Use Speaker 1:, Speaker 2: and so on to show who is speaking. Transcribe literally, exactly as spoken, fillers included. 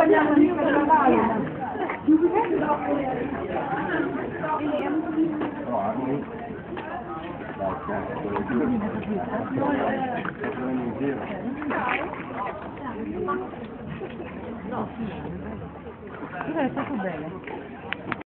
Speaker 1: andiamo lì per la valle.
Speaker 2: No, è stato bello.